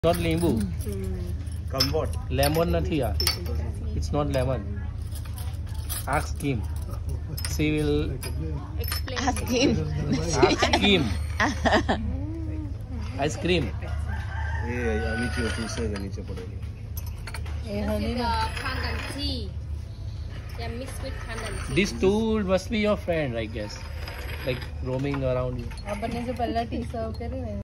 Not limbu. What? Lemon nathi yaar. It's not lemon. Ask him. She will Explain. Ask him. ask him. Ice cream. नीचे नीचे पड़ेगी. This is pandan tea. Yeah, mixed with pandan tea. This tool must be your friend, I guess. Like roaming around you. अब बनने से पहले T सर्व करें.